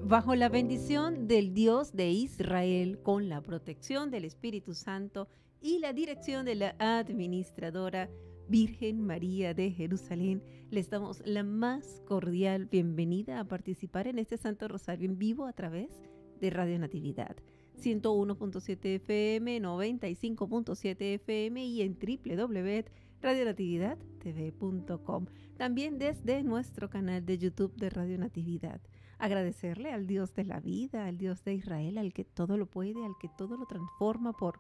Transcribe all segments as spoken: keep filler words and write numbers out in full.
bajo la bendición del Dios de Israel, con la protección del Espíritu Santo y la dirección de la administradora Virgen María de Jerusalén, les damos la más cordial bienvenida a participar en este Santo Rosario en vivo a través de Radio Natividad ciento uno punto siete F M, noventa y cinco punto siete F M y en doble u doble u doble u punto radio natividad t v punto com. También desde nuestro canal de YouTube de Radio Natividad. Agradecerle al Dios de la vida, al Dios de Israel, al que todo lo puede, al que todo lo transforma, por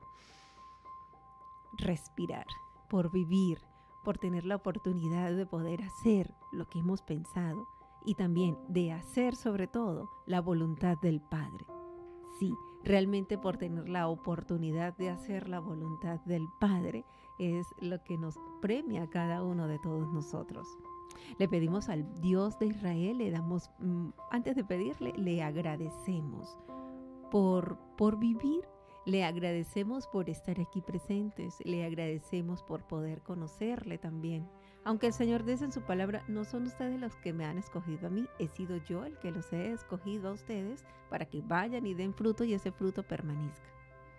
respirar, por vivir, por tener la oportunidad de poder hacer lo que hemos pensado y también de hacer sobre todo la voluntad del Padre. Sí, realmente por tener la oportunidad de hacer la voluntad del Padre es lo que nos premia a cada uno de todos nosotros. Le pedimos al Dios de Israel, le damos, antes de pedirle, le agradecemos por, por vivir, le agradecemos por estar aquí presentes, le agradecemos por poder conocerle también. Aunque el Señor dice en su palabra, no son ustedes los que me han escogido a mí, he sido yo el que los he escogido a ustedes para que vayan y den fruto y ese fruto permanezca.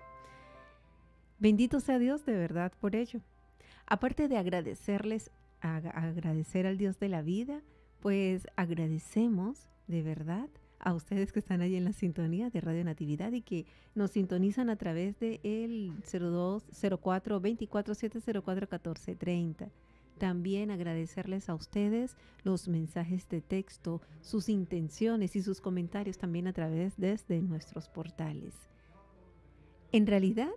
Bendito sea Dios de verdad por ello. Aparte de agradecerles, ag- agradecer al Dios de la vida, pues agradecemos de verdad a ustedes que están ahí en la sintonía de Radio Natividad y que nos sintonizan a través de el cero dos cero cuatro veinticuatro siete cero cuatro catorce treinta. También agradecerles a ustedes los mensajes de texto, sus intenciones y sus comentarios también a través desde nuestros portales. En realidad,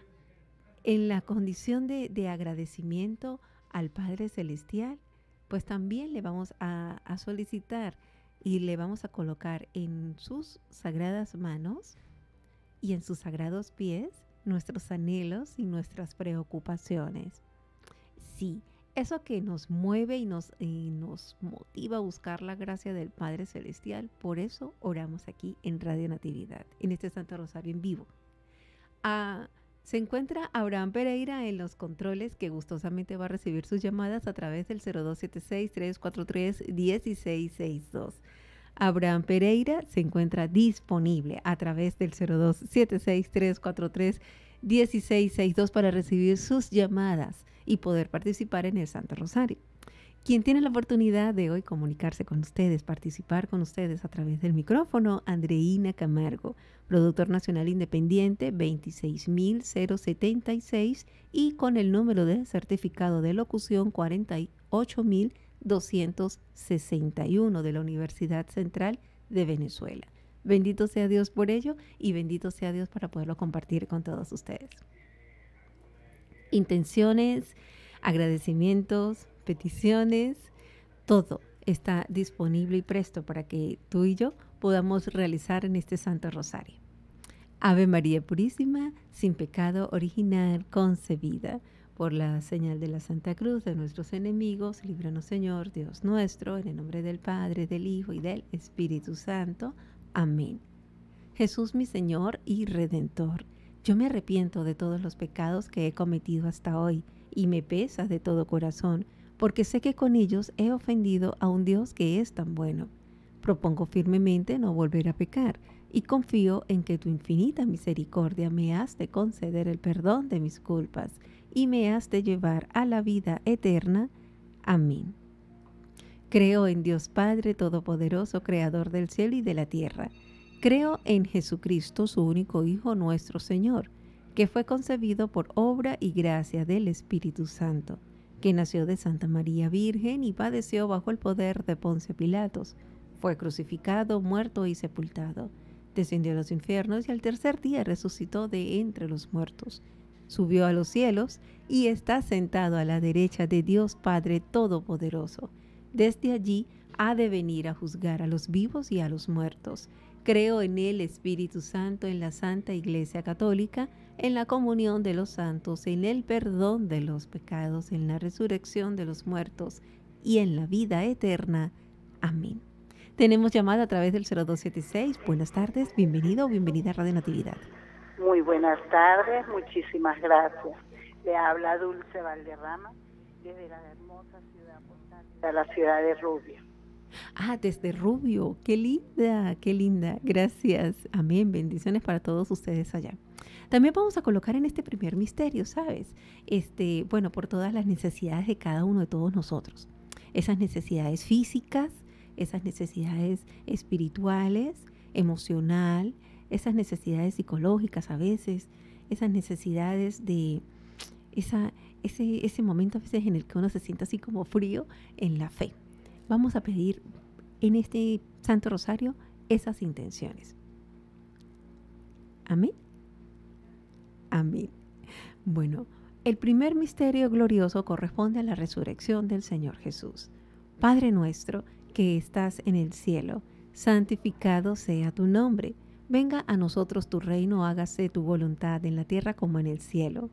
en la condición de, de agradecimiento al Padre Celestial, pues también le vamos a, a solicitar y le vamos a colocar en sus sagradas manos y en sus sagrados pies nuestros anhelos y nuestras preocupaciones. Sí, eso que nos mueve y nos, y nos motiva a buscar la gracia del Padre Celestial, por eso oramos aquí en Radio Natividad, en este Santo Rosario en vivo. Ah, se encuentra Abraham Pereira en los controles, que gustosamente va a recibir sus llamadas a través del cero dos siete seis, tres cuatro tres, uno seis seis dos. Abraham Pereira se encuentra disponible a través del cero dos siete seis, tres cuatro tres, uno seis seis dos para recibir sus llamadas y poder participar en el Santo Rosario. Quien tiene la oportunidad de hoy comunicarse con ustedes, participar con ustedes a través del micrófono, Andreina Camargo, productor nacional independiente veintiséis mil setenta y seis y con el número de certificado de locución cuarenta y ocho mil doscientos sesenta y uno de la Universidad Central de Venezuela. Bendito sea Dios por ello y bendito sea Dios para poderlo compartir con todos ustedes. Intenciones, agradecimientos, peticiones, todo está disponible y presto para que tú y yo podamos realizar en este Santo Rosario. Ave María Purísima, sin pecado original concebida. Por la señal de la Santa Cruz de nuestros enemigos, líbranos Señor, Dios nuestro, en el nombre del Padre, del Hijo y del Espíritu Santo. Amén. Jesús mi Señor y Redentor, yo me arrepiento de todos los pecados que he cometido hasta hoy y me pesa de todo corazón, porque sé que con ellos he ofendido a un Dios que es tan bueno. Propongo firmemente no volver a pecar y confío en que tu infinita misericordia me has de conceder el perdón de mis culpas y me has de llevar a la vida eterna. Amén. Creo en Dios Padre Todopoderoso, Creador del cielo y de la tierra. Creo en Jesucristo, su único Hijo, nuestro Señor, que fue concebido por obra y gracia del Espíritu Santo, que nació de Santa María Virgen y padeció bajo el poder de Poncio Pilatos. Fue crucificado, muerto y sepultado. Descendió a los infiernos y al tercer día resucitó de entre los muertos. Subió a los cielos y está sentado a la derecha de Dios Padre Todopoderoso. Desde allí ha de venir a juzgar a los vivos y a los muertos. Creo en el Espíritu Santo, en la Santa Iglesia Católica, en la comunión de los santos, en el perdón de los pecados, en la resurrección de los muertos y en la vida eterna. Amén. Tenemos llamada a través del cero dos siete seis. Buenas tardes, bienvenido o bienvenida a Radio Natividad. Muy buenas tardes, muchísimas gracias. Le habla Dulce Valderrama desde la hermosa ciudad postal de la ciudad de Rubio. Ah, desde Rubio. Qué linda, qué linda. Gracias. Amén. Bendiciones para todos ustedes allá. También vamos a colocar en este primer misterio, ¿sabes? Este, bueno, por todas las necesidades de cada uno de todos nosotros. Esas necesidades físicas, esas necesidades espirituales, emocional, esas necesidades psicológicas a veces, esas necesidades de esa, ese, ese momento a veces en el que uno se siente así como frío en la fe. Vamos a pedir en este Santo Rosario esas intenciones. Amén. Amén. Bueno, el primer misterio glorioso corresponde a la resurrección del Señor Jesús. Padre nuestro que estás en el cielo, santificado sea tu nombre. Venga a nosotros tu reino, hágase tu voluntad en la tierra como en el cielo.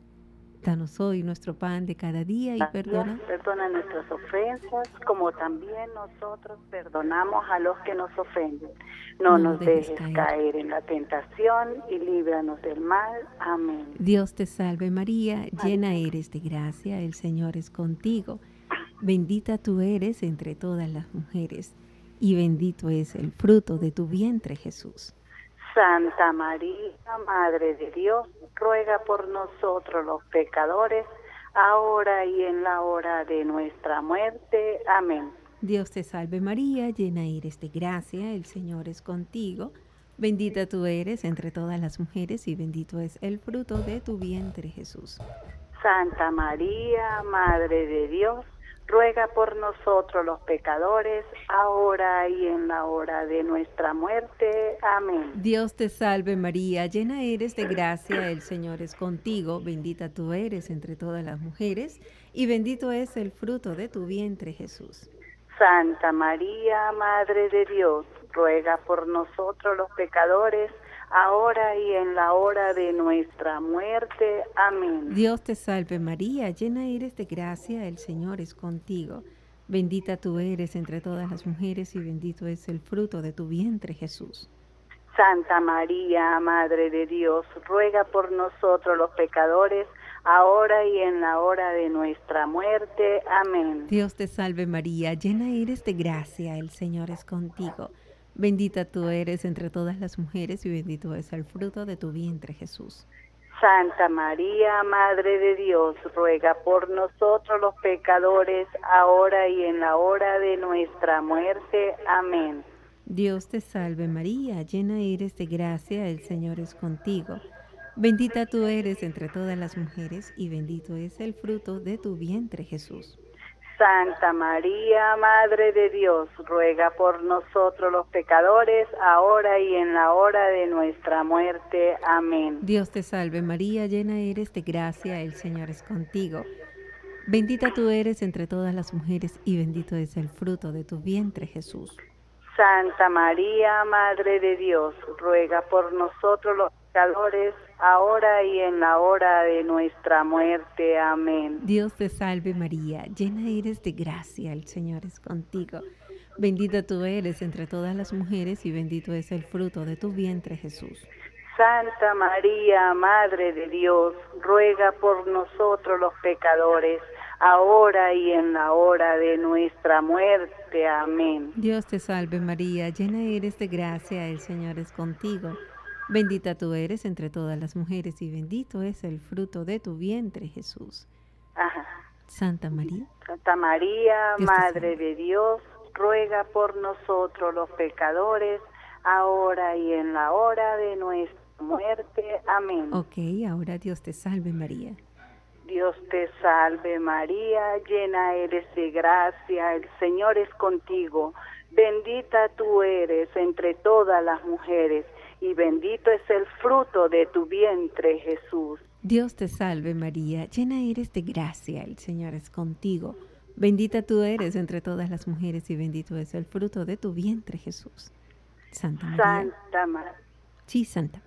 Danos hoy nuestro pan de cada día y perdona. Perdona nuestras ofensas, como también nosotros perdonamos a los que nos ofenden. No, no nos dejes, dejes caer. caer en la tentación y líbranos del mal. Amén. Dios te salve María, llena eres de gracia, el Señor es contigo. Bendita tú eres entre todas las mujeres y bendito es el fruto de tu vientre, Jesús. Santa María, Madre de Dios, ruega por nosotros los pecadores, ahora y en la hora de nuestra muerte. Amén. Dios te salve María, llena eres de gracia, el Señor es contigo. Bendita tú eres entre todas las mujeres y bendito es el fruto de tu vientre, Jesús. Santa María, Madre de Dios, ruega por nosotros los pecadores, ahora y en la hora de nuestra muerte. Amén. Dios te salve María, llena eres de gracia, el Señor es contigo, bendita tú eres entre todas las mujeres, y bendito es el fruto de tu vientre, Jesús. Santa María, Madre de Dios, ruega por nosotros los pecadores, ahora y en la hora de nuestra muerte. Amén. Dios te salve María, llena eres de gracia, el Señor es contigo. Bendita tú eres entre todas las mujeres y bendito es el fruto de tu vientre, Jesús. Santa María, Madre de Dios, ruega por nosotros los pecadores, ahora y en la hora de nuestra muerte. Amén. Dios te salve María, llena eres de gracia, el Señor es contigo. Bendita tú eres entre todas las mujeres y bendito es el fruto de tu vientre, Jesús. Santa María, Madre de Dios, ruega por nosotros los pecadores, ahora y en la hora de nuestra muerte. Amén. Dios te salve María, llena eres de gracia, el Señor es contigo. Bendita tú eres entre todas las mujeres y bendito es el fruto de tu vientre, Jesús. Santa María, Madre de Dios, ruega por nosotros los pecadores, ahora y en la hora de nuestra muerte. Amén. Dios te salve María, llena eres de gracia, el Señor es contigo. Bendita tú eres entre todas las mujeres y bendito es el fruto de tu vientre, Jesús. Santa María, Madre de Dios, ruega por nosotros los pecadores, ahora y en la hora de nuestra muerte. Amén. Dios te salve María, llena eres de gracia, el Señor es contigo. Bendita tú eres entre todas las mujeres y bendito es el fruto de tu vientre, Jesús. Santa María, Madre de Dios, ruega por nosotros los pecadores, ahora y en la hora de nuestra muerte. Amén. Dios te salve María, llena eres de gracia, el Señor es contigo. Bendita tú eres entre todas las mujeres y bendito es el fruto de tu vientre, Jesús. Ajá. Santa María. Santa María, Madre de Dios, ruega por nosotros los pecadores, ahora y en la hora de nuestra muerte. Amén. Ok, ahora Dios te salve María. Dios te salve María, llena eres de gracia, el Señor es contigo. Bendita tú eres entre todas las mujeres y bendito es el fruto de tu vientre, Jesús. Dios te salve María, llena eres de gracia, el Señor es contigo. Bendita tú eres entre todas las mujeres y bendito es el fruto de tu vientre, Jesús. Santa María. Santa María. Sí, Santa.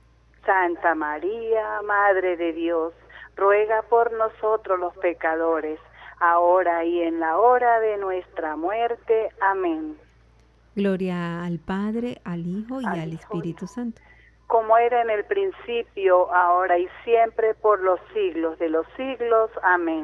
Santa María, Madre de Dios, ruega por nosotros los pecadores, ahora y en la hora de nuestra muerte. Amén. Gloria al Padre, al Hijo y al, al Hijo, Espíritu Santo. Como era en el principio, ahora y siempre, por los siglos de los siglos. Amén.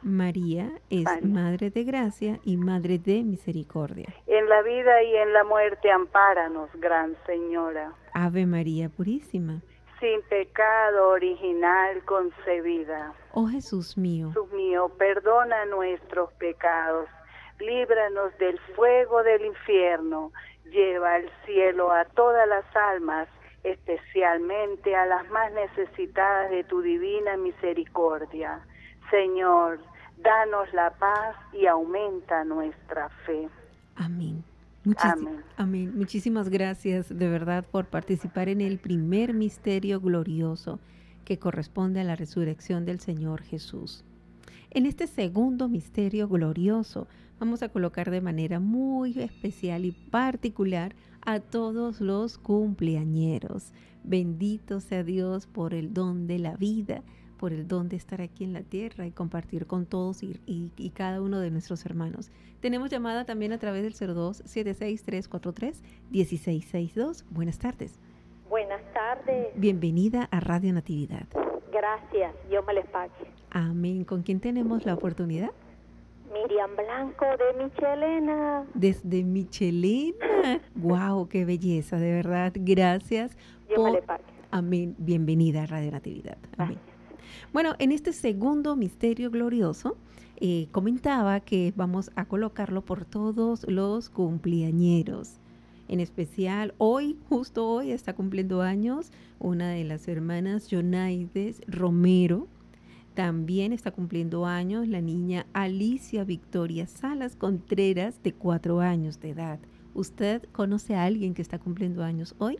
María es María. Madre de Gracia y Madre de Misericordia. En la vida y en la muerte, ampáranos, Gran Señora. Ave María Purísima. Sin pecado original concebida. Oh Jesús mío, Jesús mío, perdona nuestros pecados, líbranos del fuego del infierno, lleva al cielo a todas las almas, especialmente a las más necesitadas de tu divina misericordia. Señor, danos la paz y aumenta nuestra fe. amén. Muchísi- Amén. amén. Muchísimas gracias de verdad por participar en el primer misterio glorioso que corresponde a la resurrección del Señor Jesús. En este segundo misterio glorioso vamos a colocar de manera muy especial y particular a todos los cumpleañeros. Bendito sea Dios por el don de la vida, por el don de estar aquí en la tierra y compartir con todos y, y, y cada uno de nuestros hermanos. Tenemos llamada también a través del cero dos siete seis tres cuatro tres uno seis seis dos. Buenas tardes. Buenas tardes. Bienvenida a Radio Natividad. Gracias. Dios me les pague. Amén. ¿Con quién tenemos la oportunidad? Miriam Blanco de Michelena. Desde Michelena. ¡Wow! ¡Qué belleza! De verdad, gracias. Dios me les pague. Amén. Bienvenida a Radio Natividad. Amén. Bueno, en este segundo misterio glorioso, eh, comentaba que vamos a colocarlo por todos los cumpleañeros. En especial, hoy, justo hoy, está cumpliendo años una de las hermanas Yonaides Romero. También está cumpliendo años la niña Alicia Victoria Salas Contreras, de cuatro años de edad. ¿Usted conoce a alguien que está cumpliendo años hoy?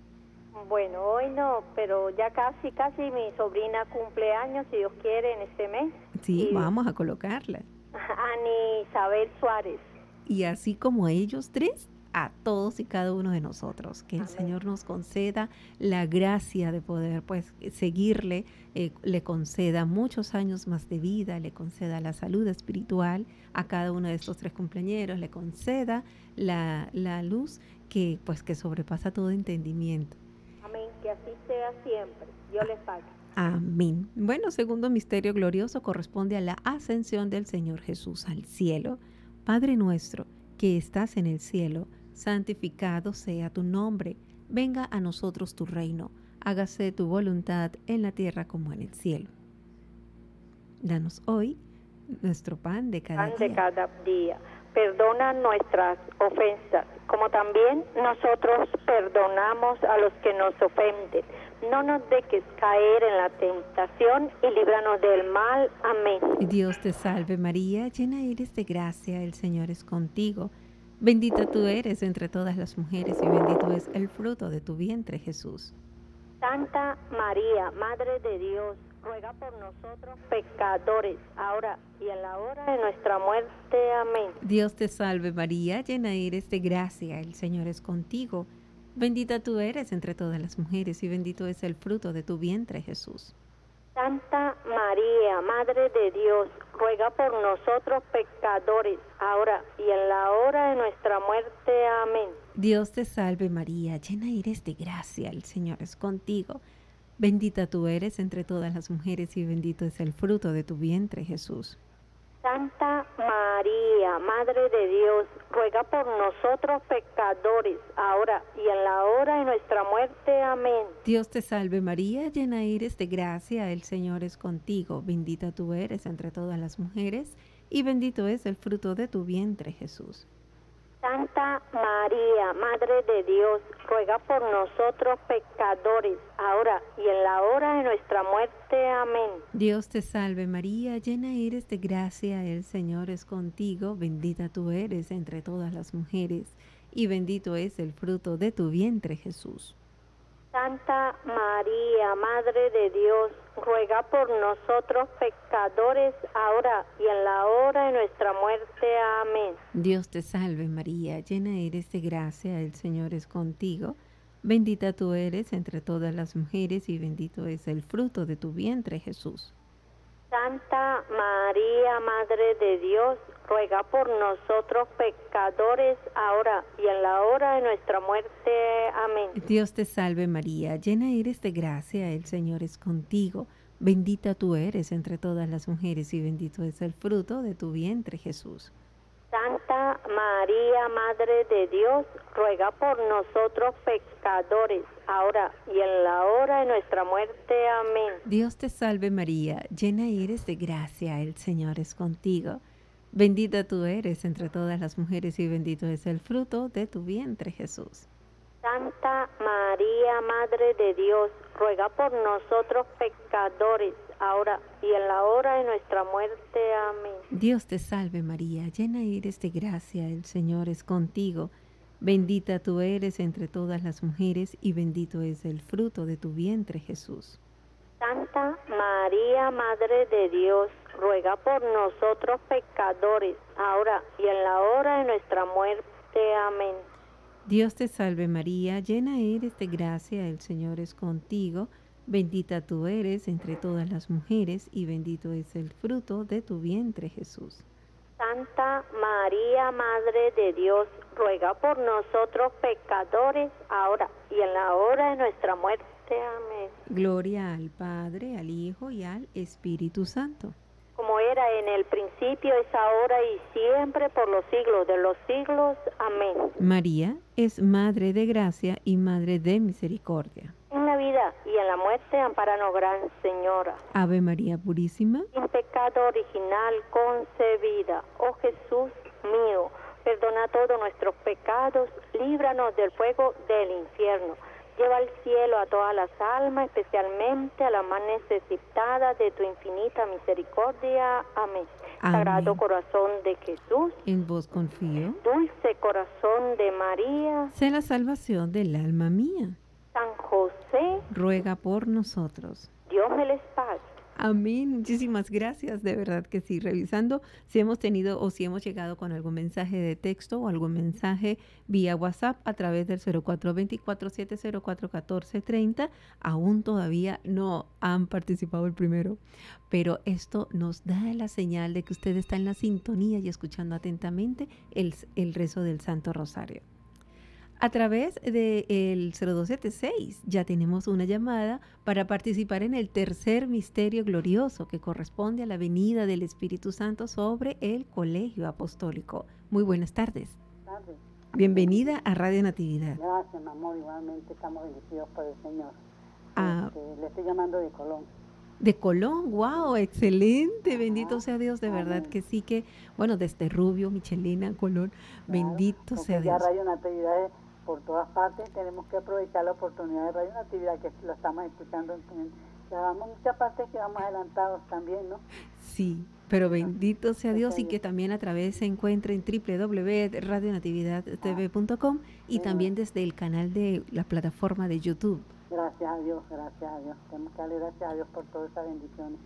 Bueno, hoy no, pero ya casi, casi mi sobrina cumple años, si Dios quiere, en este mes. Sí, Y- vamos a colocarla. Ani Isabel Suárez. Y así como a ellos tres, a todos y cada uno de nosotros. Que el Amén. Señor nos conceda la gracia de poder pues seguirle, eh, le conceda muchos años más de vida, le conceda la salud espiritual a cada uno de estos tres cumpleañeros, le conceda la, la luz que pues que sobrepasa todo entendimiento. Amén, que así sea siempre. Dios les pague. Amén. Bueno, segundo misterio glorioso corresponde a la ascensión del Señor Jesús al cielo. Padre nuestro, que estás en el cielo, santificado sea tu nombre. Venga a nosotros tu reino. Hágase tu voluntad en la tierra como en el cielo. Danos hoy nuestro pan de cada Pan de día. cada día. Perdona nuestras ofensas, como también nosotros perdonamos a los que nos ofenden. No nos dejes caer en la tentación y líbranos del mal. Amén. Dios te salve María, llena eres de gracia, el Señor es contigo. Bendita tú eres entre todas las mujeres y bendito es el fruto de tu vientre, Jesús. Santa María, Madre de Dios, ruega por nosotros pecadores, ahora y en la hora de nuestra muerte. Amén. Dios te salve María, llena eres de gracia, el Señor es contigo. Bendita tú eres entre todas las mujeres y bendito es el fruto de tu vientre, Jesús. Santa María, Madre de Dios, ruega por nosotros pecadores, ahora y en la hora de nuestra muerte. Amén. Dios te salve María, llena eres de gracia, el Señor es contigo. Bendita tú eres entre todas las mujeres y bendito es el fruto de tu vientre, Jesús. Santa María, Madre de Dios, ruega por nosotros pecadores, ahora y en la hora de nuestra muerte. Amén. Dios te salve María, llena eres de gracia, el Señor es contigo. Bendita tú eres entre todas las mujeres y bendito es el fruto de tu vientre, Jesús. Santa María, Madre de Dios, ruega por nosotros pecadores, ahora y en la hora de nuestra muerte. Amén. Dios te salve María, llena eres de gracia, el Señor es contigo. Bendita tú eres entre todas las mujeres y bendito es el fruto de tu vientre, Jesús. Santa María, Madre de Dios, ruega por nosotros pecadores, ahora y en la hora de nuestra muerte. Amén. Dios te salve María, llena eres de gracia, el Señor es contigo. Bendita tú eres entre todas las mujeres y bendito es el fruto de tu vientre, Jesús. Santa María, Madre de Dios, ruega por nosotros pecadores, ahora y en la hora de nuestra muerte. Amén. Dios te salve María, llena eres de gracia, el Señor es contigo. Bendita tú eres entre todas las mujeres y bendito es el fruto de tu vientre, Jesús. Santa María, Madre de Dios, ruega por nosotros pecadores, ahora y en la hora de nuestra muerte. Amén. Dios te salve María, llena eres de gracia, el Señor es contigo. Bendita tú eres entre todas las mujeres y bendito es el fruto de tu vientre, Jesús. Santa María, Madre de Dios, ruega por nosotros pecadores, ahora y en la hora de nuestra muerte. Amén. Dios te salve María, llena eres de gracia, el Señor es contigo. Bendita tú eres entre todas las mujeres y bendito es el fruto de tu vientre, Jesús. Santa María, Madre de Dios, ruega por nosotros pecadores, ahora y en la hora de nuestra muerte. Amén. Dios te salve María, llena eres de gracia, el Señor es contigo. Bendita tú eres entre todas las mujeres y bendito es el fruto de tu vientre, Jesús. Santa María, Madre de Dios, ruega por nosotros pecadores, ahora y en la hora de nuestra muerte. Amén. Gloria al Padre, al Hijo y al Espíritu Santo. Como era en el principio, es ahora y siempre, por los siglos de los siglos. Amén. María es Madre de gracia y Madre de misericordia. En la vida y en la muerte, ampáranos, Gran Señora. Ave María Purísima. Sin pecado original concebida. Oh Jesús mío, perdona todos nuestros pecados, líbranos del fuego del infierno. Lleva al cielo a todas las almas, especialmente a las más necesitadas de tu infinita misericordia. Amén. Amén. Sagrado corazón de Jesús, En vos confío. dulce corazón de María, Sé la salvación del alma mía. San José, Ruega por nosotros. Dios me les pague. Amén. Muchísimas gracias. De verdad que sí. Revisando si hemos tenido o si hemos llegado con algún mensaje de texto o algún mensaje vía WhatsApp a través del cero cuatro dos cuatro, siete cero cuatro, uno cuatro tres cero. Aún todavía no han participado el primero, pero esto nos da la señal de que usted está en la sintonía y escuchando atentamente el, el rezo del Santo Rosario. A través del cero dos siete seis ya tenemos una llamada para participar en el tercer misterio glorioso que corresponde a la venida del Espíritu Santo sobre el Colegio Apostólico. Muy buenas tardes. Buenas tardes. Bienvenida a Radio Natividad. Gracias, mi amor. Igualmente estamos bendecidos por el Señor. Ah, Este, le estoy llamando de Colón. de Colón, wow, excelente, bendito sea Dios, de verdad Amén. que sí que, bueno, desde Rubio, Michelina, Colón, bendito Claro, sea porque ya Dios. Radio Natividad es por todas partes, tenemos que aprovechar la oportunidad de Radio Natividad que la estamos escuchando. En, ya vamos muchas partes que vamos adelantados también, ¿no? Sí, pero bendito sea Dios y Dios. que también a través se encuentre en w w w punto radio natividad t v punto com y Ah, también desde el canal de la plataforma de YouTube Gracias a Dios, gracias a Dios. Tenemos que darle gracias a Dios por todas esas bendiciones.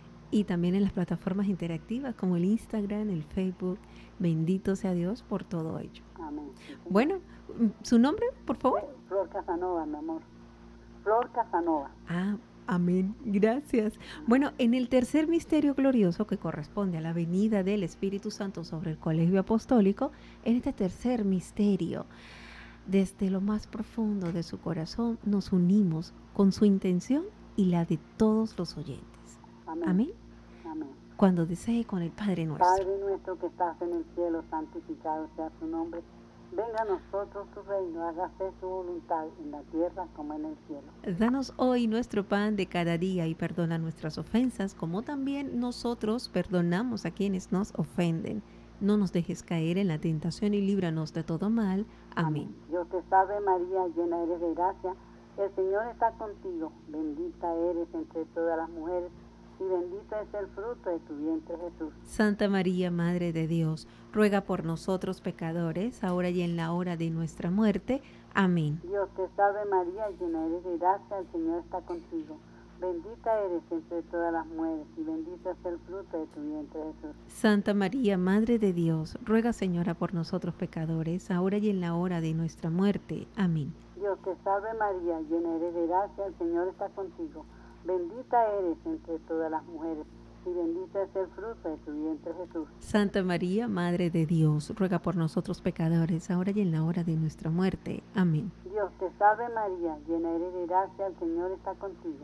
y también en las plataformas interactivas como el Instagram, el Facebook. Bendito sea Dios por todo ello. Amén. Sí, señor. Bueno, ¿su nombre, por favor? Flor Casanova, mi amor. Flor Casanova. Ah, amén. Gracias. Bueno, en el tercer misterio glorioso que corresponde a la venida del Espíritu Santo sobre el Colegio Apostólico, en este tercer misterio, desde lo más profundo de su corazón, nos unimos con su intención y la de todos los oyentes. Amén. Amén. Amén. Cuando desee con el Padre nuestro. Padre nuestro que estás en el cielo, santificado sea tu nombre. Venga a nosotros tu reino, hágase tu voluntad en la tierra como en el cielo. Danos hoy nuestro pan de cada día y perdona nuestras ofensas, como también nosotros perdonamos a quienes nos ofenden. No nos dejes caer en la tentación y líbranos de todo mal. Amén. Dios te salve María, llena eres de gracia, el Señor está contigo, bendita eres entre todas las mujeres y bendito es el fruto de tu vientre Jesús. Santa María, Madre de Dios, ruega por nosotros pecadores, ahora y en la hora de nuestra muerte. Amén. Dios te salve María, llena eres de gracia, el Señor está contigo, bendita eres entre todas las mujeres y bendito es el fruto de tu vientre Jesús. Santa María, Madre de Dios, ruega, Señora, por nosotros pecadores, ahora y en la hora de nuestra muerte. Amén. Dios te salve María, llena eres de gracia, el Señor está contigo, bendita eres entre todas las mujeres y bendito es el fruto de tu vientre Jesús. Santa María, Madre de Dios, ruega por nosotros pecadores, ahora y en la hora de nuestra muerte. Amén. Dios te salve María, llena eres de gracia, el Señor está contigo,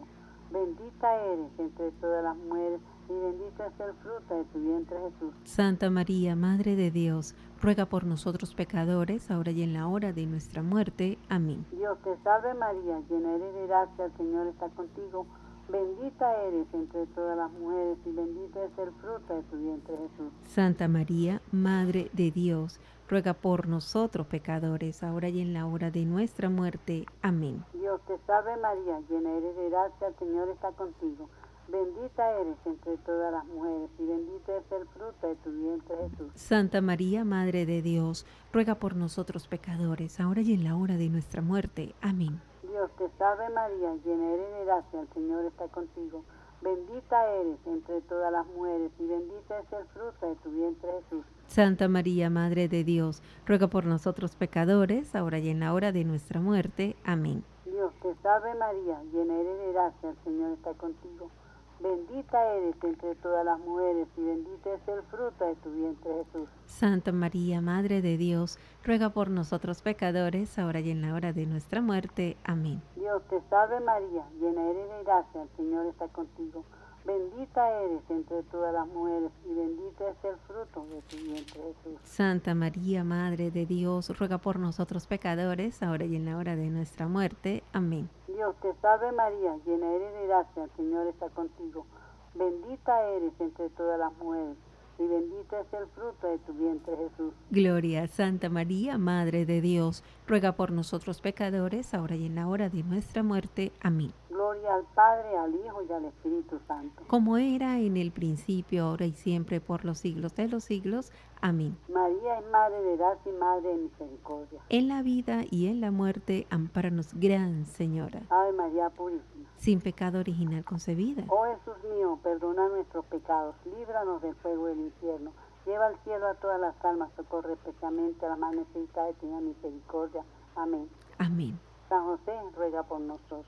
Bendita eres entre todas las mujeres y bendito es el fruto de tu vientre, Jesús. Santa María, Madre de Dios, ruega por nosotros pecadores, ahora y en la hora de nuestra muerte. Amén. Dios te salve María, llena eres de gracia, el Señor está contigo. Bendita eres entre todas las mujeres y bendito es el fruto de tu vientre, Jesús. Santa María, Madre de Dios, ruega por nosotros pecadores, ahora y en la hora de nuestra muerte. Amén. Dios te salve María, llena eres de gracia, el Señor está contigo. Bendita eres entre todas las mujeres y bendito es el fruto de tu vientre, Jesús. Santa María, Madre de Dios, ruega por nosotros pecadores, ahora y en la hora de nuestra muerte. Amén. Dios te salve María, llena eres de gracia, el Señor está contigo. Bendita eres entre todas las mujeres y bendito es el fruto de tu vientre, Jesús. Santa María, Madre de Dios, ruega por nosotros pecadores, ahora y en la hora de nuestra muerte. Amén. Dios te salve María, llena eres de gracia, el Señor está contigo. Bendita eres entre todas las mujeres y bendito es el fruto de tu vientre, Jesús. Santa María, Madre de Dios, ruega por nosotros pecadores, ahora y en la hora de nuestra muerte. Amén. Dios te salve María, llena eres de gracia, el Señor está contigo. Bendita eres entre todas las mujeres y bendito es el fruto de tu vientre, Jesús. Santa María, Madre de Dios, ruega por nosotros pecadores, ahora y en la hora de nuestra muerte. Amén. Dios te salve María, llena eres de gracia, el Señor está contigo. Bendita eres entre todas las mujeres y bendito es el fruto de tu vientre, Jesús. Gloria a Santa María, Madre de Dios, ruega por nosotros pecadores, ahora y en la hora de nuestra muerte. Amén. Gloria al Padre, al Hijo y al Espíritu Santo. Como era en el principio, ahora y siempre, por los siglos de los siglos. Amén. María es Madre de gracia y Madre de misericordia. En la vida y en la muerte, ampáranos, Gran Señora. Ave María Purísima. Sin pecado original concebida. Oh Jesús mío, perdona nuestros pecados, líbranos del fuego del infierno. Lleva al cielo a todas las almas, socorre especialmente a las más necesitadas de tu misericordia. Amén. Amén. San José, ruega por nosotros.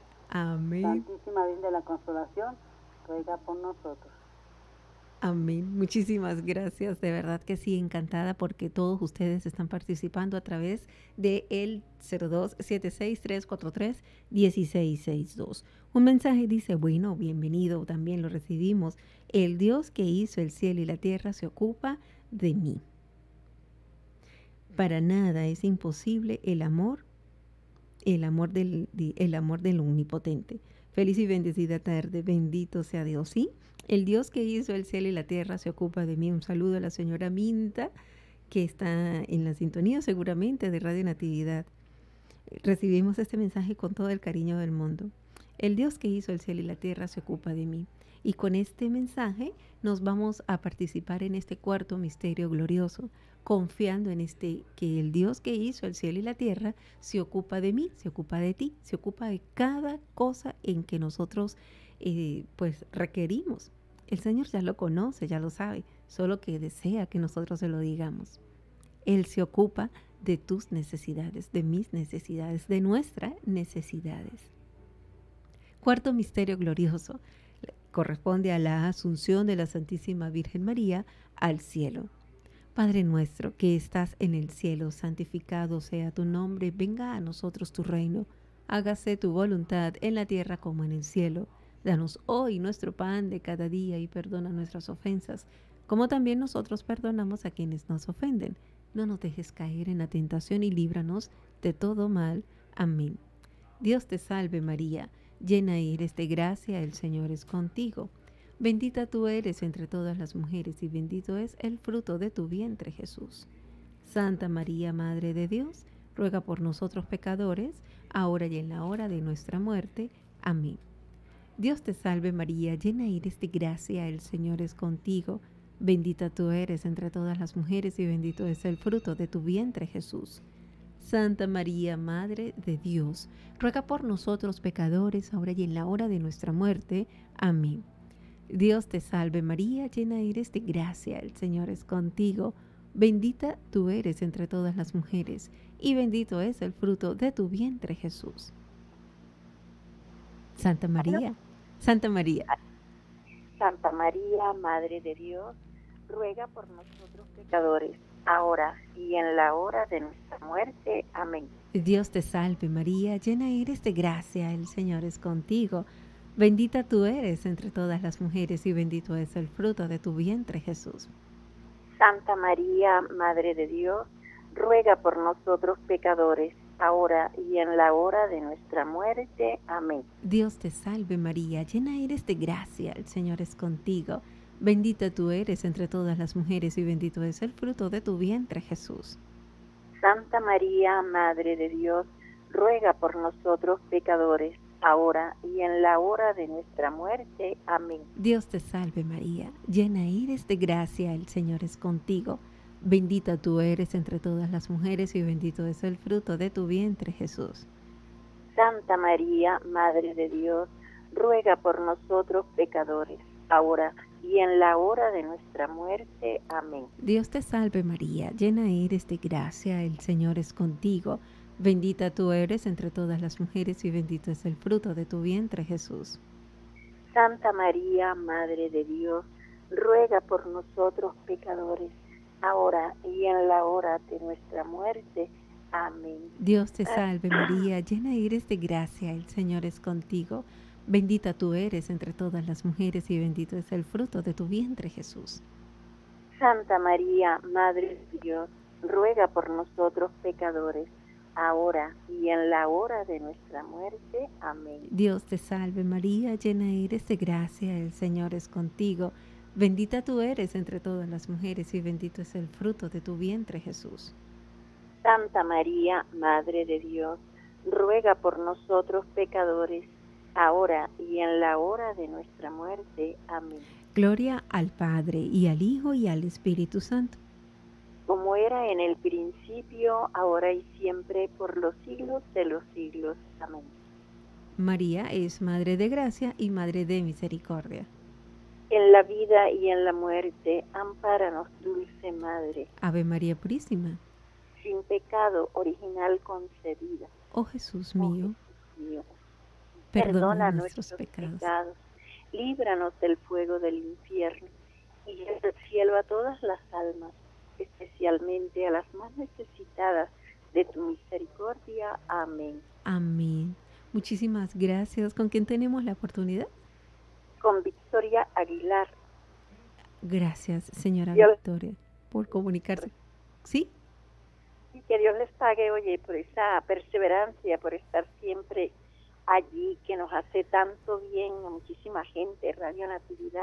Amén. Santísima Virgen de la Consolación, ruega por nosotros. Amén. Muchísimas gracias. De verdad que sí, encantada porque todos ustedes están participando a través de el cero dos siete seis tres cuatro tres uno seis seis dos. Un mensaje dice, bueno, bienvenido, también lo recibimos. El Dios que hizo el cielo y la tierra se ocupa de mí. Para nada es imposible el amor, el amor del, el amor del Omnipotente. Feliz y bendecida tarde, bendito sea Dios. Sí, el Dios que hizo el cielo y la tierra se ocupa de mí. Un saludo a la señora Minta, que está en la sintonía seguramente de Radio Natividad. Recibimos este mensaje con todo el cariño del mundo. El Dios que hizo el cielo y la tierra se ocupa de mí. Y con este mensaje nos vamos a participar en este cuarto misterio glorioso, confiando en este que el Dios que hizo el cielo y la tierra se ocupa de mí, se ocupa de ti, se ocupa de cada cosa en que nosotros eh, pues requerimos. El Señor ya lo conoce, ya lo sabe, solo que desea que nosotros se lo digamos. Él se ocupa de tus necesidades, de mis necesidades, de nuestras necesidades. Cuarto misterio glorioso corresponde a la asunción de la Santísima Virgen María al cielo. Padre nuestro que estás en el cielo, santificado sea tu nombre, venga a nosotros tu reino, hágase tu voluntad en la tierra como en el cielo. Danos hoy nuestro pan de cada día y perdona nuestras ofensas, como también nosotros perdonamos a quienes nos ofenden. No nos dejes caer en la tentación y líbranos de todo mal. Amén. Dios te salve María, llena eres de gracia, el Señor es contigo. Bendita tú eres entre todas las mujeres y bendito es el fruto de tu vientre, Jesús. Santa María, Madre de Dios, ruega por nosotros pecadores, ahora y en la hora de nuestra muerte. Amén. Dios te salve María, llena eres de gracia, el Señor es contigo. Bendita tú eres entre todas las mujeres y bendito es el fruto de tu vientre, Jesús. Santa María, Madre de Dios, ruega por nosotros pecadores, ahora y en la hora de nuestra muerte. Amén. Dios te salve María, llena eres de gracia, el Señor es contigo. Bendita tú eres entre todas las mujeres, y bendito es el fruto de tu vientre, Jesús. Santa María, Santa María. Santa María, Madre de Dios, ruega por nosotros pecadores, ahora y en la hora de nuestra muerte. Amén. Dios te salve María, llena eres de gracia, el Señor es contigo. Bendita tú eres entre todas las mujeres y bendito es el fruto de tu vientre, Jesús. Santa María, Madre de Dios, ruega por nosotros pecadores, ahora y en la hora de nuestra muerte. Amén. Dios te salve María, llena eres de gracia, el Señor es contigo. Bendita tú eres entre todas las mujeres y bendito es el fruto de tu vientre, Jesús. Santa María, Madre de Dios, ruega por nosotros pecadores, ahora y en la hora de nuestra muerte. Amén. Dios te salve María, llena eres de gracia, el Señor es contigo. Bendita tú eres entre todas las mujeres y bendito es el fruto de tu vientre, Jesús. Santa María, Madre de Dios, ruega por nosotros pecadores, ahora y en la hora de nuestra muerte. Amén. Dios te salve María, llena eres de gracia, el Señor es contigo. Bendita tú eres entre todas las mujeres y bendito es el fruto de tu vientre, Jesús. Santa María, Madre de Dios, ruega por nosotros pecadores, ahora y en la hora de nuestra muerte. Amén. Dios te salve María, llena eres de gracia, el Señor es contigo. Bendita tú eres entre todas las mujeres y bendito es el fruto de tu vientre, Jesús. Santa María, Madre de Dios, ruega por nosotros pecadores, ahora y en la hora de nuestra muerte. Amén. Dios te salve María, llena eres de gracia, el Señor es contigo. Bendita tú eres entre todas las mujeres y bendito es el fruto de tu vientre, Jesús. Santa María, Madre de Dios, ruega por nosotros pecadores, ahora y en la hora de nuestra muerte. Amén. Gloria al Padre, y al Hijo, y al Espíritu Santo. Como era en el principio, ahora y siempre, por los siglos de los siglos. Amén. María es Madre de Gracia y Madre de Misericordia. En la vida y en la muerte, ampáranos, dulce Madre. Ave María Purísima. Sin pecado original concebida. Oh Jesús Oh mío, Jesús mío, perdona, perdona nuestros, nuestros pecados. pecados, líbranos del fuego del infierno y lleva al cielo a todas las almas, especialmente a las más necesitadas de tu misericordia. Amén. Amén. Muchísimas gracias. ¿Con quién tenemos la oportunidad? Con Victoria Aguilar. Gracias, señora Dios- Victoria, por comunicarse. ¿Sí? Y que Dios les pague, oye, por esa perseverancia, por estar siempre allí, que nos hace tanto bien a muchísima gente, Radio Natividad.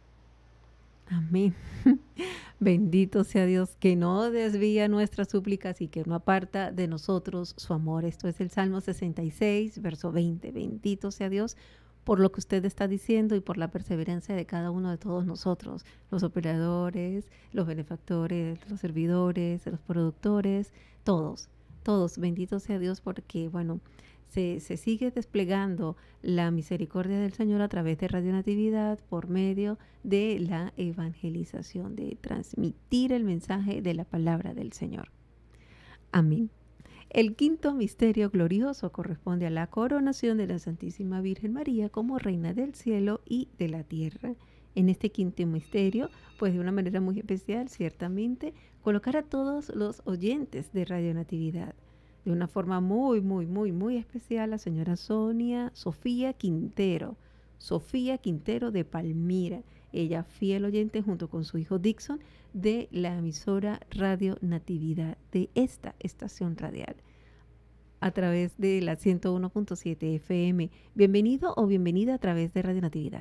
Amén. Bendito sea Dios, que no desvía nuestras súplicas y que no aparta de nosotros su amor. Esto es el Salmo sesenta y seis, verso veinte. Bendito sea Dios por lo que usted está diciendo y por la perseverancia de cada uno de todos nosotros, los operadores, los benefactores, los servidores, los productores, todos, todos. Bendito sea Dios porque, bueno, se, se sigue desplegando la misericordia del Señor a través de Radio Natividad por medio de la evangelización, de transmitir el mensaje de la palabra del Señor. Amén. El quinto misterio glorioso corresponde a la coronación de la Santísima Virgen María como Reina del cielo y de la tierra. En este quinto misterio, pues de una manera muy especial, ciertamente, colocar a todos los oyentes de Radio Natividad. De una forma muy, muy, muy, muy especial, la señora Sonia Sofía Quintero. Sofía Quintero de Palmira. Ella fiel oyente junto con su hijo Dixon de la emisora Radio Natividad de esta estación radial a través de la ciento uno punto siete F M. Bienvenido o bienvenida a través de Radio Natividad.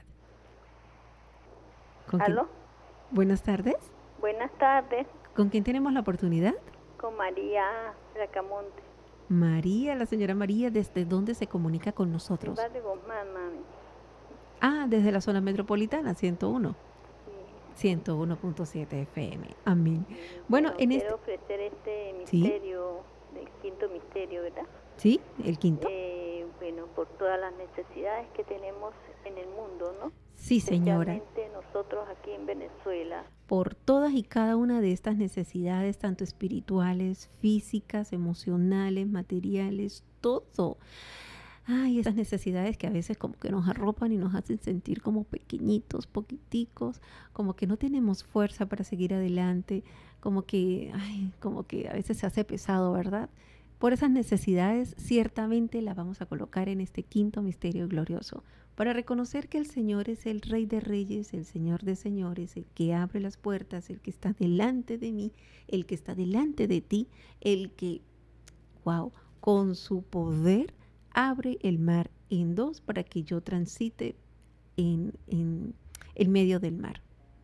¿Con quién? ¿Aló? Buenas tardes. Buenas tardes, ¿Con quién tenemos la oportunidad? con María Bracamonte. María, la señora María, ¿desde dónde se comunica con nosotros? Ciudad de Guzmán, mami. Ah, desde la zona metropolitana, ciento uno. Sí. ciento uno punto siete F M. Amén. Bueno, en este... quiero ofrecer este ¿Sí? misterio, del quinto misterio, ¿verdad? ¿Sí? ¿El quinto? Eh, bueno, por todas las necesidades que tenemos en el mundo, ¿no? Sí, señora. Especialmente nosotros aquí en Venezuela. Por todas y cada una de estas necesidades, tanto espirituales, físicas, emocionales, materiales, todo. Ay, esas necesidades que a veces como que nos arropan y nos hacen sentir como pequeñitos, poquiticos, como que no tenemos fuerza para seguir adelante, como que, ay, como que a veces se hace pesado, ¿verdad? por esas necesidades, ciertamente la vamos a colocar en este quinto misterio glorioso, para reconocer que el Señor es el Rey de Reyes, el Señor de Señores, el que abre las puertas, el que está delante de mí, el que está delante de ti, el que, wow, con su poder abre el mar en dos para que yo transite en, en, en medio del mar.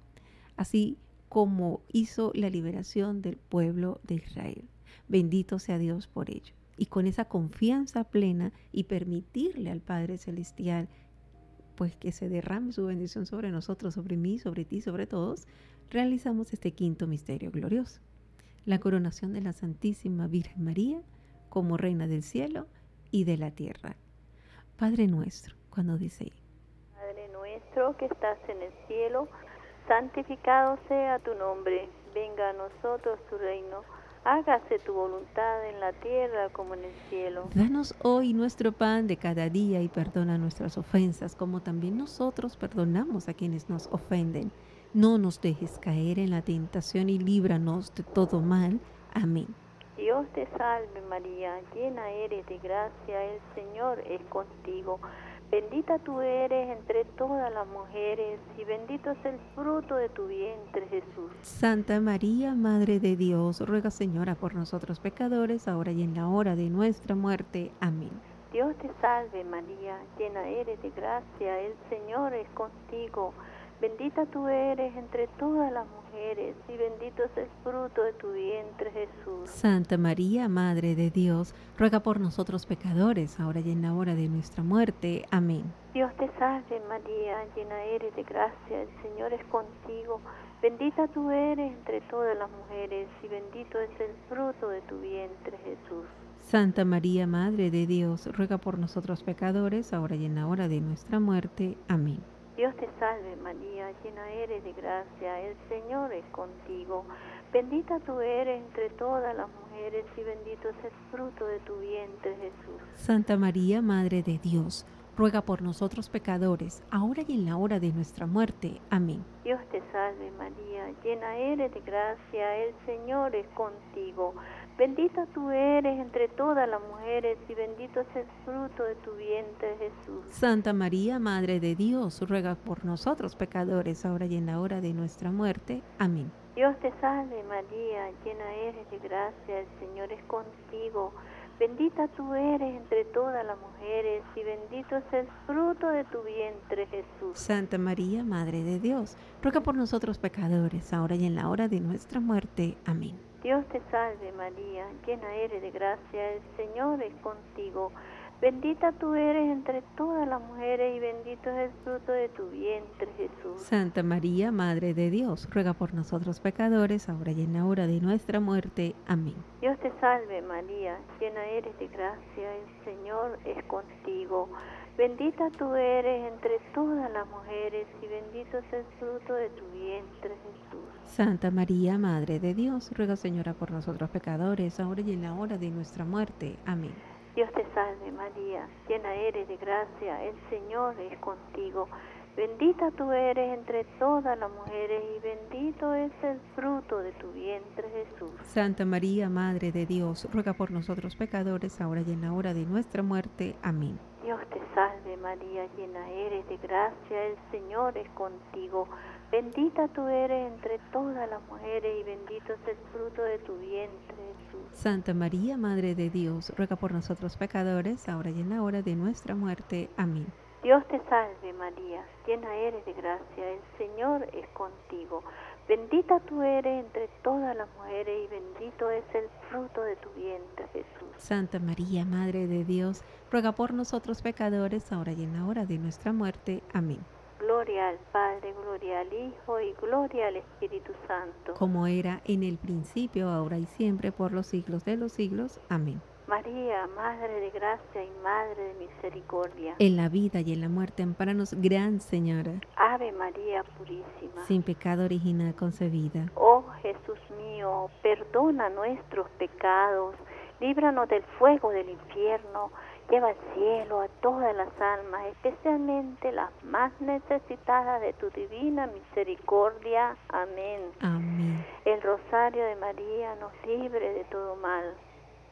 Así como hizo la liberación del pueblo de Israel. Bendito sea Dios por ello. Y con esa confianza plena y permitirle al Padre Celestial pues que se derrame su bendición sobre nosotros, sobre mí, sobre ti, sobre todos, realizamos este quinto misterio glorioso. La coronación de la Santísima Virgen María como Reina del cielo y de la tierra. Padre nuestro, cuando dice: Padre nuestro que estás en el cielo, santificado sea tu nombre, venga a nosotros tu reino, hágase tu voluntad en la tierra como en el cielo. Danos hoy nuestro pan de cada día y perdona nuestras ofensas, como también nosotros perdonamos a quienes nos ofenden. No nos dejes caer en la tentación y líbranos de todo mal. Amén. Dios te salve María, llena eres de gracia, el Señor es contigo. Bendita tú eres entre todas las mujeres y bendito es el fruto de tu vientre, Jesús. Santa María, Madre de Dios, ruega, Señora, por nosotros pecadores, ahora y en la hora de nuestra muerte. Amén. Dios te salve María, llena eres de gracia, el Señor es contigo. Bendita tú eres entre todas las mujeres y bendito es el fruto de tu vientre, Jesús. Santa María, Madre de Dios, ruega por nosotros pecadores, ahora y en la hora de nuestra muerte. Amén. Dios te salve María, llena eres de gracia, el Señor es contigo. Bendita tú eres entre todas las mujeres y bendito es el fruto de tu vientre, Jesús. Santa María, Madre de Dios, ruega por nosotros pecadores, ahora y en la hora de nuestra muerte. Amén. Dios te salve María, llena eres de gracia, el Señor es contigo. Bendita tú eres entre todas las mujeres y bendito es el fruto de tu vientre, Jesús. Santa María, Madre de Dios, ruega por nosotros pecadores, ahora y en la hora de nuestra muerte. Amén. Dios te salve María, llena eres de gracia, el Señor es contigo. Bendita tú eres entre todas las mujeres y bendito es el fruto de tu vientre, Jesús. Santa María, Madre de Dios, ruega por nosotros pecadores, ahora y en la hora de nuestra muerte. Amén. Dios te salve María, llena eres de gracia, el Señor es contigo. Bendita tú eres entre todas las mujeres y bendito es el fruto de tu vientre, Jesús. Santa María, Madre de Dios, ruega por nosotros pecadores, ahora y en la hora de nuestra muerte. Amén. Dios te salve María, llena eres de gracia, el Señor es contigo. Bendita tú eres entre todas las mujeres y bendito es el fruto de tu vientre, Jesús. Santa María, Madre de Dios, ruega por nosotros pecadores, ahora y en la hora de nuestra muerte. Amén. Dios te salve María, llena eres de gracia, el Señor es contigo. Bendita tú eres entre todas las mujeres y bendito es el fruto de tu vientre, Jesús. Santa María, Madre de Dios, ruega, Señora, por nosotros pecadores, ahora y en la hora de nuestra muerte. Amén. Dios te salve María, llena eres de gracia, el Señor es contigo. Bendita tú eres entre todas las mujeres y bendito es el fruto de tu vientre, Jesús. Santa María, Madre de Dios, ruega por nosotros pecadores, ahora y en la hora de nuestra muerte. Amén. Dios te salve María, llena eres de gracia, el Señor es contigo. Bendita tú eres entre todas las mujeres y bendito es el fruto de tu vientre, Jesús. Santa María, Madre de Dios, ruega por nosotros pecadores, ahora y en la hora de nuestra muerte. Amén. Dios te salve María, llena eres de gracia, el Señor es contigo. Bendita tú eres entre todas las mujeres y bendito es el fruto de tu vientre, Jesús. Santa María, Madre de Dios, ruega por nosotros pecadores, ahora y en la hora de nuestra muerte. Amén. Gloria al Padre, gloria al Hijo y gloria al Espíritu Santo. Como era en el principio, ahora y siempre, por los siglos de los siglos. Amén. María, Madre de gracia y Madre de misericordia. En la vida y en la muerte, ampáranos, Gran Señora. Ave María purísima. Sin pecado original concebida. Oh Jesús mío, perdona nuestros pecados, líbranos del fuego del infierno, lleva al cielo a todas las almas, especialmente las más necesitadas de tu divina misericordia. Amén. Amén. El rosario de María nos libre de todo mal.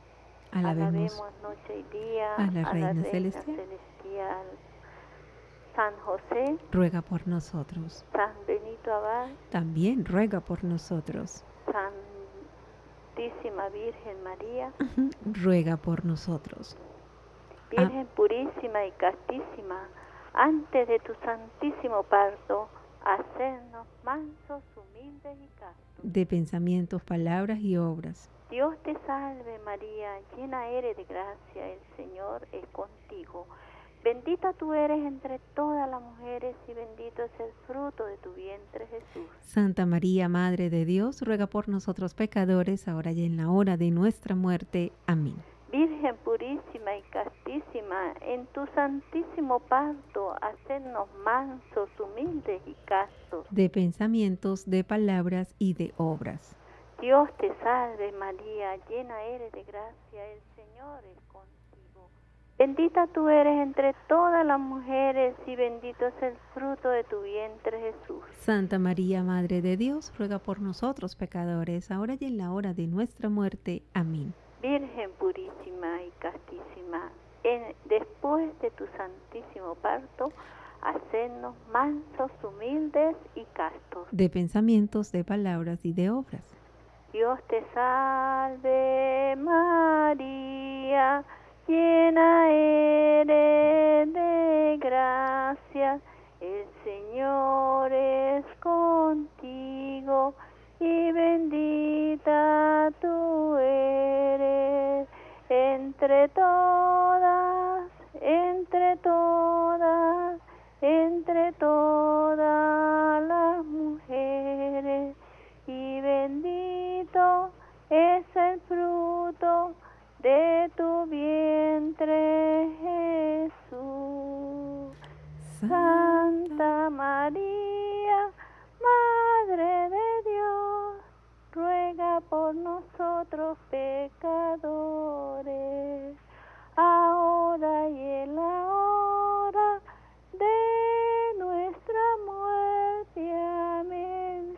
Alabemos Alabemos noche y día a la a Reina la Reina Celestial. Celestial. San José, Ruega por nosotros. San Benito Abad, También ruega por nosotros. Santísima Virgen María, Ujú. Ruega por nosotros. Virgen purísima y castísima, antes de tu santísimo parto, hacernos mansos, humildes y castos. De pensamientos, palabras y obras. Dios te salve María, llena eres de gracia, el Señor es contigo. Bendita tú eres entre todas las mujeres y bendito es el fruto de tu vientre, Jesús. Santa María, Madre de Dios, ruega por nosotros pecadores, ahora y en la hora de nuestra muerte. Amén. Virgen purísima y castísima, en tu santísimo parto, hacernos mansos, humildes y castos. De pensamientos, de palabras y de obras. Dios te salve María, llena eres de gracia, el Señor es contigo. Bendita tú eres entre todas las mujeres y bendito es el fruto de tu vientre, Jesús. Santa María, Madre de Dios, ruega por nosotros pecadores, ahora y en la hora de nuestra muerte. Amén. Virgen purísima y castísima, en, después de tu santísimo parto, hacernos mansos, humildes y castos. De pensamientos, de palabras y de obras. Dios te salve María, llena eres de gracia, el Señor es contigo y bendita tú eres entre todas, entre todas, entre todas las mujeres y bendito es el fruto de tu vientre, Jesús. Santa María, Madre de Dios, ruega por nosotros pecadores, ahora y en la hora de nuestra muerte. Amén,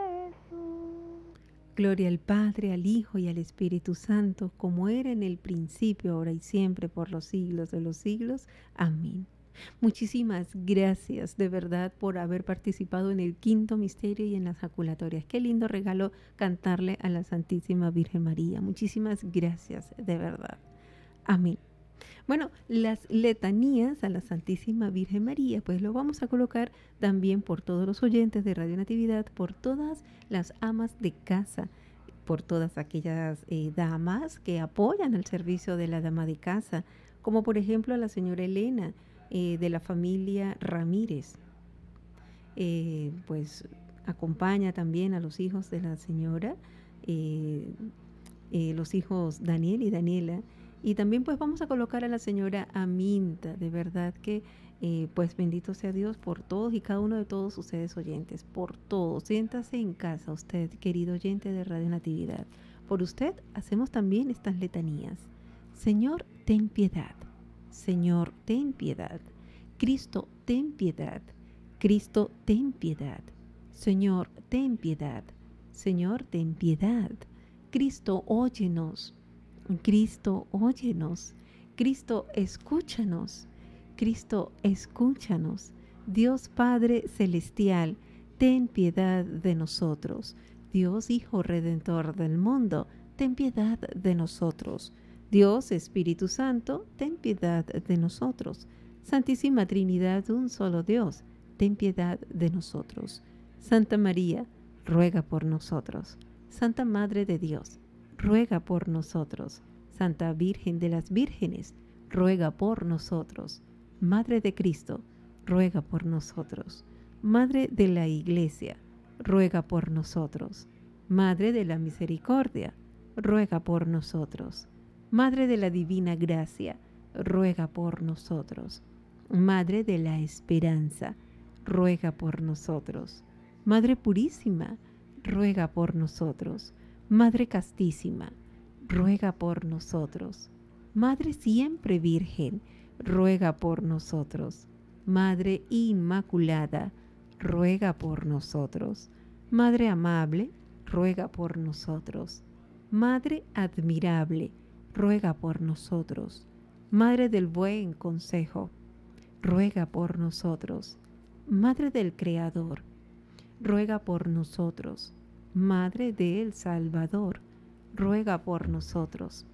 Jesús. Gloria al Padre, al Hijo y al Espíritu Santo, como era en el principio, ahora y siempre, por los siglos de los siglos. Amén. Muchísimas gracias de verdad por haber participado en el quinto misterio y en las jaculatorias. Qué lindo regalo cantarle a la Santísima Virgen María. Muchísimas gracias de verdad. Amén. Bueno, las letanías a la Santísima Virgen María, pues lo vamos a colocar también por todos los oyentes de Radio Natividad, por todas las amas de casa, por todas aquellas eh, damas que apoyan el servicio de la dama de casa, como por ejemplo a la señora Elena, eh, de la familia Ramírez. Eh, pues acompaña también a los hijos de la señora, eh, eh, los hijos Daniel y Daniela. Y también pues vamos a colocar a la señora Aminta. De verdad que eh, pues bendito sea Dios por todos y cada uno de todos ustedes oyentes, por todos. Siéntase en casa usted, querido oyente de Radio Natividad. Por usted hacemos también estas letanías. Señor, ten piedad. Señor, ten piedad. Cristo, ten piedad. Cristo, ten piedad. Señor, ten piedad. Señor, ten piedad. Cristo, óyenos. Cristo, óyenos. Cristo, escúchanos. Cristo, escúchanos. Dios Padre Celestial, ten piedad de nosotros. Dios Hijo Redentor del mundo, ten piedad de nosotros. Dios Espíritu Santo, ten piedad de nosotros. Santísima Trinidad, un solo Dios, ten piedad de nosotros. Santa María, ruega por nosotros. Santa Madre de Dios, ruega por nosotros. Santa Virgen de las Vírgenes, ruega por nosotros. Madre de Cristo, ruega por nosotros. Madre de la Iglesia, ruega por nosotros. Madre de la Misericordia, ruega por nosotros. Madre de la Divina Gracia, ruega por nosotros. Madre de la Esperanza, ruega por nosotros. Madre Purísima, ruega por nosotros. Madre Castísima, ruega por nosotros. Madre Siempre Virgen, ruega por nosotros. Madre Inmaculada, ruega por nosotros. Madre Amable, ruega por nosotros. Madre Admirable, ruega por nosotros. Madre del buen consejo, ruega por nosotros. Madre del Creador, ruega por nosotros. Madre del Salvador, ruega por nosotros.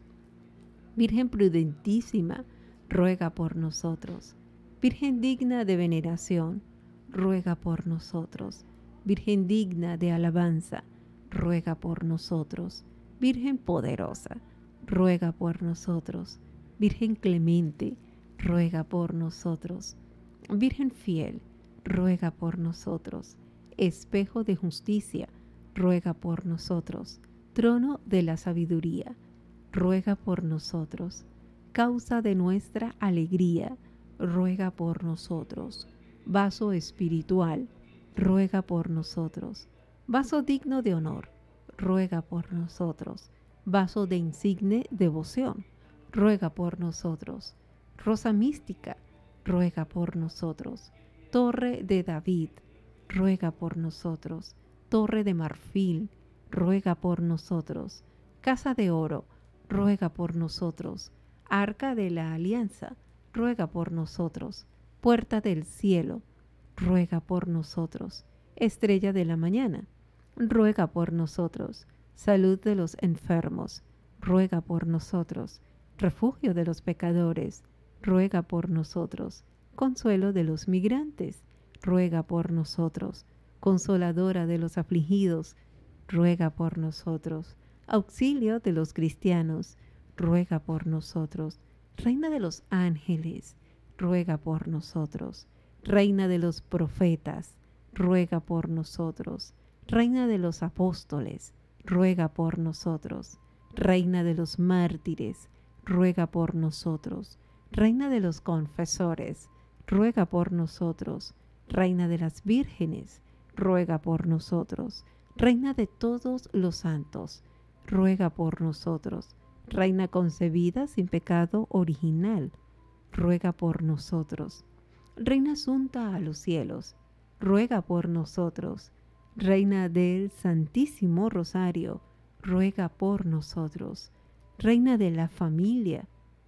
Virgen prudentísima, ruega por nosotros. Virgen digna de veneración, ruega por nosotros. Virgen digna de alabanza, ruega por nosotros. Virgen poderosa, ruega por nosotros. Virgen clemente, ruega por nosotros. Virgen fiel, ruega por nosotros. Espejo de justicia, ruega por nosotros. Trono de la sabiduría, ruega por nosotros. Causa de nuestra alegría, ruega por nosotros. Vaso espiritual, ruega por nosotros. Vaso digno de honor, ruega por nosotros. Vaso de insigne devoción, ruega por nosotros. Rosa mística, ruega por nosotros. Torre de David, ruega por nosotros. Torre de marfil, ruega por nosotros. Casa de oro, ruega por nosotros. Arca de la alianza, ruega por nosotros. Puerta del cielo, ruega por nosotros. Estrella de la mañana, ruega por nosotros. Salud de los enfermos, ruega por nosotros. Refugio de los pecadores, ruega por nosotros. Consuelo de los migrantes, ruega por nosotros. Consoladora de los afligidos, ruega por nosotros. Auxilio de los cristianos, ruega por nosotros. Reina de los ángeles, ruega por nosotros. Reina de los profetas, ruega por nosotros. Reina de los apóstoles, ruega por nosotros. Reina de los mártires, ruega por nosotros. Reina de los confesores, ruega por nosotros. Reina de las vírgenes, ruega por nosotros. Reina de todos los santos, ruega por nosotros. Reina concebida sin pecado original, ruega por nosotros. Reina asunta a los cielos, ruega por nosotros. Reina del Santísimo Rosario, ruega por nosotros. Reina de la familia,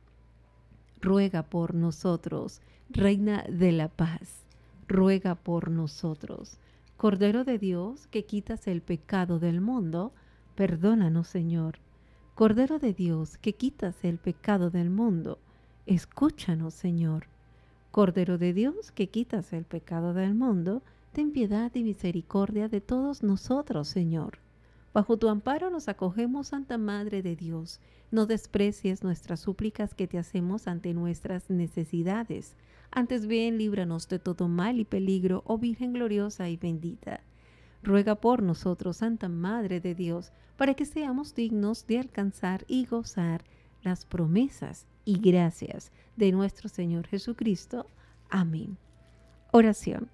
ruega por nosotros. Reina de la paz, ruega por nosotros. Cordero de Dios, que quitas el pecado del mundo, perdónanos, Señor. Cordero de Dios, que quitas el pecado del mundo, escúchanos, Señor. Cordero de Dios, que quitas el pecado del mundo, ten piedad y misericordia de todos nosotros, Señor. Bajo tu amparo nos acogemos, Santa Madre de Dios. No desprecies nuestras súplicas que te hacemos ante nuestras necesidades. Antes bien, líbranos de todo mal y peligro, oh Virgen gloriosa y bendita. Ruega por nosotros, Santa Madre de Dios, para que seamos dignos de alcanzar y gozar las promesas y gracias de nuestro Señor Jesucristo. Amén. Oración.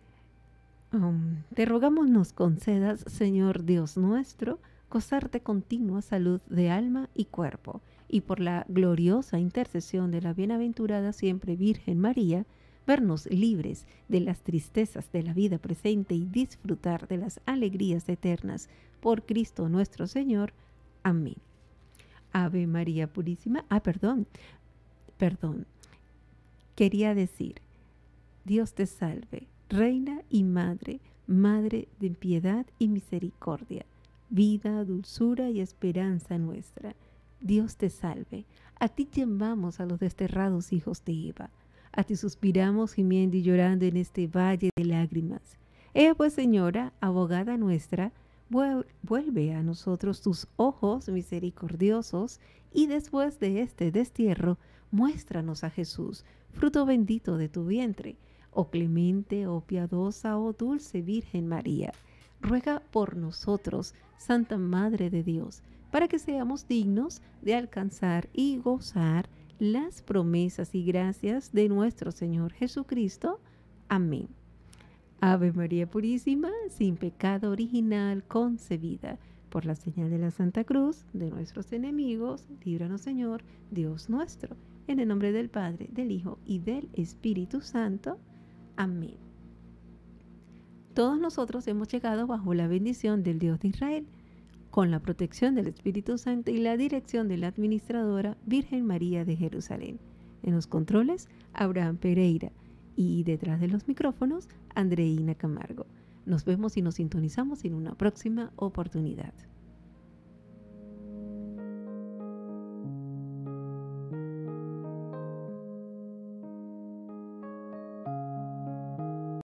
Um, te rogamos nos concedas, Señor Dios nuestro, gozar de continua salud de alma y cuerpo, y por la gloriosa intercesión de la bienaventurada siempre Virgen María, vernos libres de las tristezas de la vida presente y disfrutar de las alegrías eternas por Cristo nuestro Señor. Amén. Ave María Purísima. Ah, perdón, perdón. Quería decir, Dios te salve, Reina y Madre, Madre de piedad y misericordia, vida, dulzura y esperanza nuestra. Dios te salve. A ti llamamos a los desterrados hijos de Eva. A ti suspiramos gimiendo y llorando en este valle de lágrimas. Ea pues, Señora, abogada nuestra, vuelve a nosotros tus ojos misericordiosos y después de este destierro, muéstranos a Jesús, fruto bendito de tu vientre. Oh clemente, oh piadosa, oh dulce Virgen María, ruega por nosotros, Santa Madre de Dios, para que seamos dignos de alcanzar y gozar las promesas y gracias de nuestro Señor Jesucristo. Amén. Ave María Purísima, sin pecado original concebida, por la señal de la Santa Cruz de nuestros enemigos, líbranos, Señor, Dios nuestro, en el nombre del Padre, del Hijo y del Espíritu Santo. Amén. Todos nosotros hemos llegado bajo la bendición del Dios de Israel. con la protección del Espíritu Santo y la dirección de la administradora Virgen María de Jerusalén. En los controles, Abraham Pereira, y detrás de los micrófonos, Andreina Camargo. Nos vemos y nos sintonizamos en una próxima oportunidad.